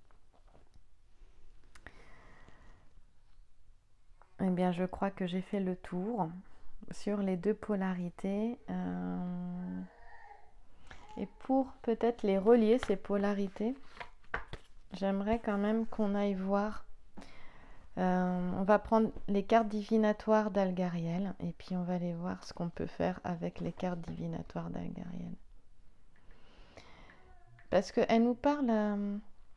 Eh bien, je crois que j'ai fait le tour sur les deux polarités. Euh... Et pour peut-être les relier, ces polarités, j'aimerais quand même qu'on aille voir. Euh, on va prendre les cartes divinatoires d'Algariel et puis on va aller voir ce qu'on peut faire avec les cartes divinatoires d'Algariel. Parce qu'elles nous parlent euh,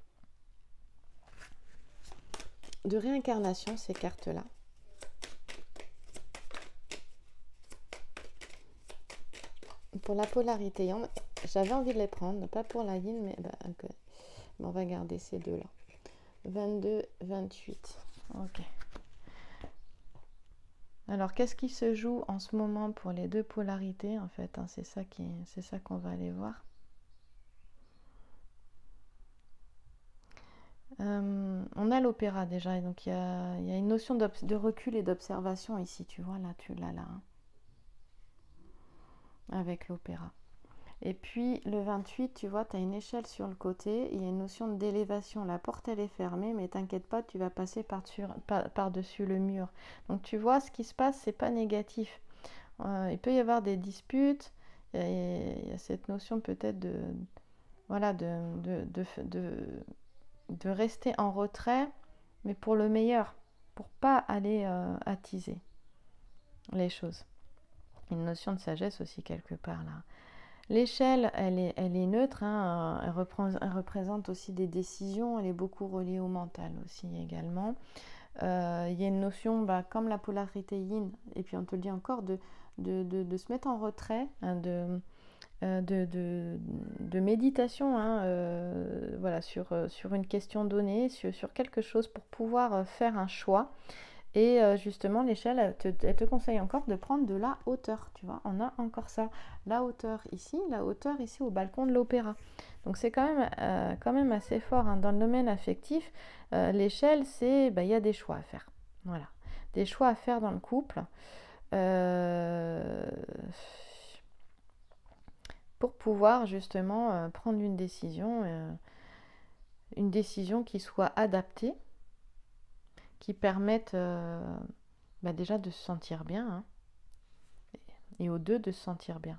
de réincarnation, ces cartes-là. Pour la polarité, j'avais envie de les prendre, pas pour la yin, mais bah, okay. On va garder ces deux-là. vingt-deux, vingt-huit. Ok. Alors, qu'est-ce qui se joue en ce moment pour les deux polarités, en fait, hein, c'est ça qui, c'est ça qu'on va aller voir. Euh, on a l'opéra déjà, et donc il y a, y a une notion de recul et d'observation ici, tu vois, là, tu l'as là, hein, avec l'opéra. Et puis le vingt-huit, tu vois, tu as une échelle sur le côté, il y a une notion d'élévation. La porte, elle est fermée, mais t'inquiète pas, tu vas passer par-dessus par, par-dessus le mur. Donc tu vois, ce qui se passe, c'est pas négatif. Euh, il peut y avoir des disputes, il y a, il y a cette notion peut-être de, voilà, de, de, de, de, de rester en retrait, mais pour le meilleur, pour pas aller euh, attiser les choses. Une notion de sagesse aussi quelque part là. L'échelle, elle est, elle est neutre, hein, elle, représente, elle représente aussi des décisions, elle est beaucoup reliée au mental aussi également. Euh, il y a une notion, bah, comme la polarité yin, et puis on te le dit encore, de, de, de, de se mettre en retrait, hein, de, euh, de, de, de méditation, hein, euh, voilà, sur, sur une question donnée, sur, sur quelque chose pour pouvoir faire un choix. Et euh, justement, l'échelle, elle te, elle te conseille encore de prendre de la hauteur, tu vois. On a encore ça, la hauteur ici, la hauteur ici au balcon de l'opéra. Donc c'est quand même, euh, quand même assez fort, hein. Dans le domaine affectif, euh, l'échelle, c'est, bah, y a des choix à faire. Voilà, des choix à faire dans le couple. Euh, pour pouvoir justement euh, prendre une décision, euh, une décision qui soit adaptée, qui permettent euh, bah déjà de se sentir bien, hein, et aux deux de se sentir bien.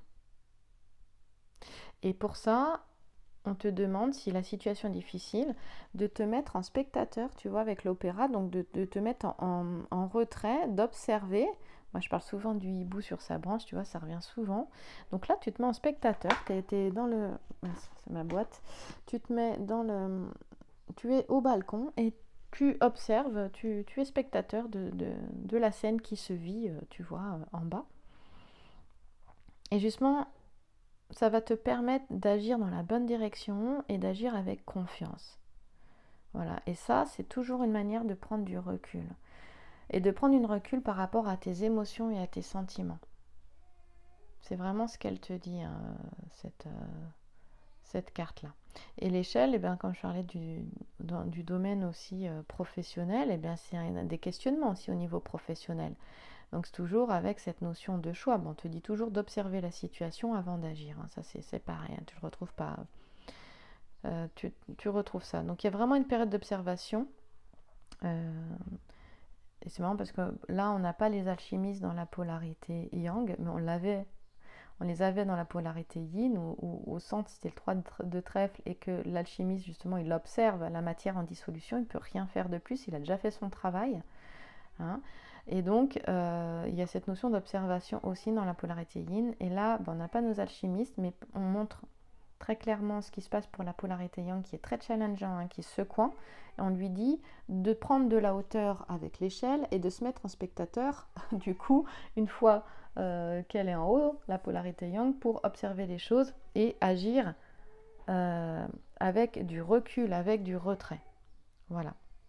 Et pour ça, on te demande, si la situation est difficile, de te mettre en spectateur, tu vois, avec l'opéra, donc de, de te mettre en, en, en retrait, d'observer. Moi, je parle souvent du hibou sur sa branche, tu vois, ça revient souvent. Donc là, tu te mets en spectateur, tu es dans le... C'est ma boîte. Tu te mets dans le... Tu es au balcon et tu observes, tu, tu es spectateur de, de, de la scène qui se vit, tu vois, en bas. Et justement, ça va te permettre d'agir dans la bonne direction et d'agir avec confiance. Voilà, et ça, c'est toujours une manière de prendre du recul. Et de prendre une recul par rapport à tes émotions et à tes sentiments. C'est vraiment ce qu'elle te dit, hein, cette, euh, cette carte-là. Et l'échelle, eh bien, comme je parlais du, dans, du domaine aussi euh, professionnel, eh bien, c'est un, des questionnements aussi au niveau professionnel. Donc c'est toujours avec cette notion de choix. Bon, on te dit toujours d'observer la situation avant d'agir. Hein. Ça, c'est pareil, hein, tu ne le retrouves pas. Euh, tu, tu retrouves ça. Donc il y a vraiment une période d'observation. Euh, et c'est marrant parce que là, on n'a pas les alchimistes dans la polarité yang, mais on l'avait. On les avait dans la polarité yin, où, où au centre c'était le trois de trèfle, et que l'alchimiste, justement, il observe la matière en dissolution, il ne peut rien faire de plus, il a déjà fait son travail. Hein. Et donc, euh, il y a cette notion d'observation aussi dans la polarité yin. Et là, ben, on n'a pas nos alchimistes, mais on montre très clairement ce qui se passe pour la polarité yang, qui est très challengeant, hein, qui est secouant. Et on lui dit de prendre de la hauteur avec l'échelle et de se mettre en spectateur, du coup, une fois euh, qu'elle est en haut, la polarité yang, pour observer les choses et agir euh, avec du recul, avec du retrait. Voilà.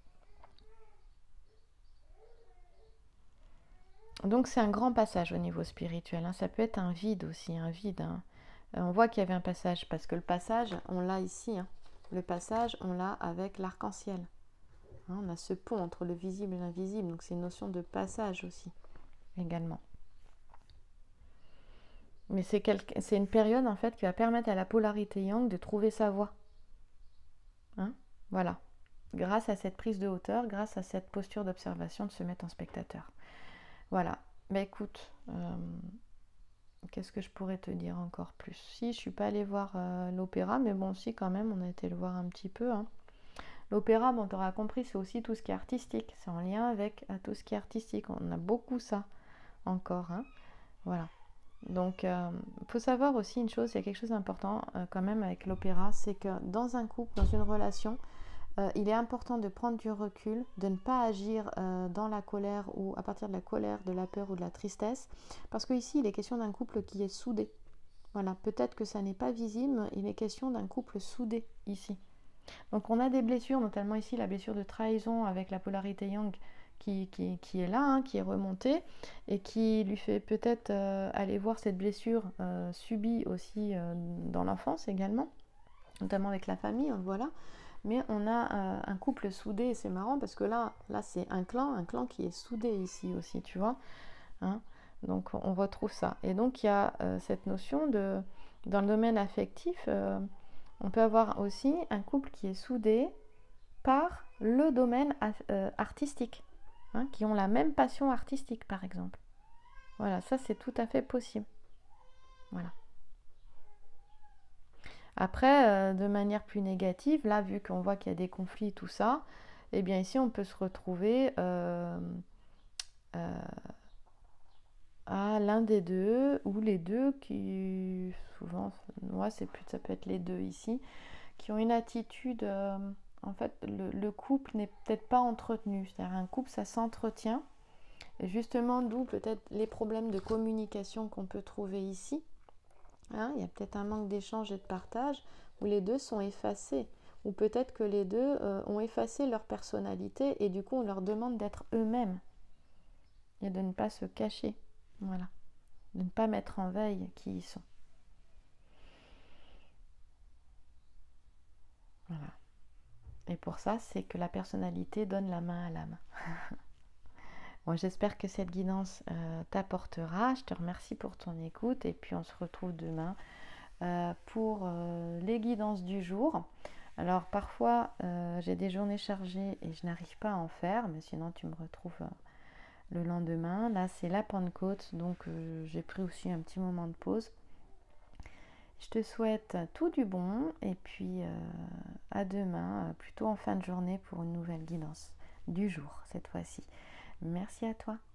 Donc c'est un grand passage au niveau spirituel, hein. Ça peut être un vide aussi, un vide. Hein. Euh, on voit qu'il y avait un passage, parce que le passage, on l'a ici. Hein. Le passage, on l'a avec l'arc-en-ciel. Hein, on a ce pont entre le visible et l'invisible, donc c'est une notion de passage aussi, également. Mais c'est quelque... c'est une période en fait qui va permettre à la polarité yang de trouver sa voie. Hein, voilà. Grâce à cette prise de hauteur, grâce à cette posture d'observation, de se mettre en spectateur. Voilà. Bah écoute, euh, qu'est-ce que je pourrais te dire encore plus? Si, je suis pas allée voir euh, l'opéra, mais bon, si quand même, on a été le voir un petit peu. Hein. L'opéra, bon, tu auras compris, c'est aussi tout ce qui est artistique. C'est en lien avec à tout ce qui est artistique. On a beaucoup ça encore. Hein. Voilà. Donc, il euh, faut savoir aussi une chose, il y a quelque chose d'important euh, quand même avec l'opéra, c'est que dans un couple, dans une relation, euh, il est important de prendre du recul, de ne pas agir euh, dans la colère ou à partir de la colère, de la peur ou de la tristesse, parce qu'ici, il est question d'un couple qui est soudé. Voilà, peut-être que ça n'est pas visible, il est question d'un couple soudé ici. Donc on a des blessures, notamment ici la blessure de trahison avec la polarité yang qui, qui, qui est là, hein, qui est remontée et qui lui fait peut-être euh, aller voir cette blessure euh, subie aussi euh, dans l'enfance également, notamment avec la famille, hein, voilà. Mais on a euh, un couple soudé et c'est marrant parce que là, là c'est un clan, un clan qui est soudé ici aussi, tu vois. Hein, donc on retrouve ça. Et donc il y a euh, cette notion de, dans le domaine affectif, euh, on peut avoir aussi un couple qui est soudé par le domaine euh, artistique, hein, qui ont la même passion artistique par exemple. Voilà, ça c'est tout à fait possible. Voilà. Après, euh, de manière plus négative, là vu qu'on voit qu'il y a des conflits, tout ça, eh bien ici on peut se retrouver euh, euh, à l'un des deux, ou les deux qui, souvent, ouais, c'est plus, ça peut être les deux ici, qui ont une attitude, euh, en fait, le, le couple n'est peut-être pas entretenu. C'est-à-dire un couple, ça s'entretient. Et justement, d'où peut-être les problèmes de communication qu'on peut trouver ici. Hein, il y a peut-être un manque d'échange et de partage, où les deux sont effacés. Ou peut-être que les deux euh, ont effacé leur personnalité, et du coup, on leur demande d'être eux-mêmes. Et de ne pas se cacher. Voilà. De ne pas mettre en veille qui ils sont. Voilà. Et pour ça, c'est que la personnalité donne la main à l'âme. Bon, j'espère que cette guidance euh, t'apportera. Je te remercie pour ton écoute et puis on se retrouve demain euh, pour euh, les guidances du jour. Alors parfois, euh, j'ai des journées chargées et je n'arrive pas à en faire, mais sinon tu me retrouves euh, le lendemain. Là, c'est la Pentecôte, donc euh, j'ai pris aussi un petit moment de pause. Je te souhaite tout du bon et puis euh, à demain, plutôt en fin de journée pour une nouvelle guidance du jour cette fois-ci. Merci à toi.